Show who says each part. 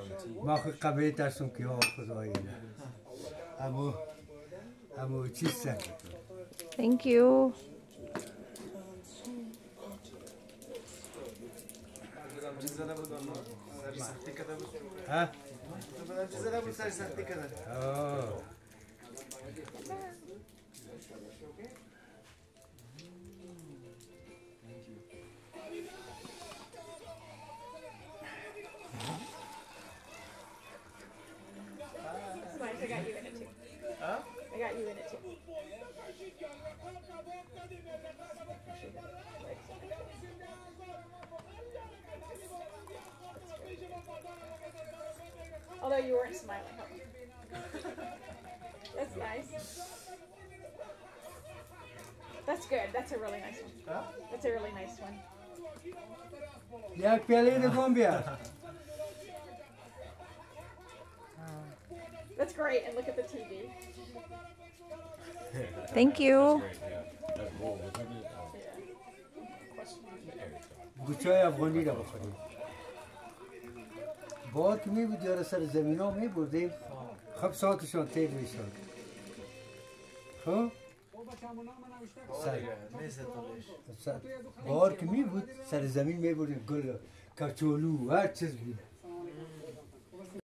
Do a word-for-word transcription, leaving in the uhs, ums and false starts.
Speaker 1: ما خود قبیه ترسون که ها خدایی نه همو همو چیز سن
Speaker 2: Thank you.
Speaker 1: ها؟ آه
Speaker 3: I got you in it too. Huh? I got you in it too. Although you weren't smiling. That's nice. That's good. That's a really nice one. Huh? That's a really nice one.
Speaker 1: یک پیاله نگم بیار
Speaker 3: That's great. And look at the T V.
Speaker 2: Thank you.
Speaker 1: گوچه افغانی را بخوریم بار که می بود یاره سر زمین ها می بردیم خب ساعتشان تیل میشد خب سر بار که می بود سر زمین می بردیم گل کچولو هر چیز بود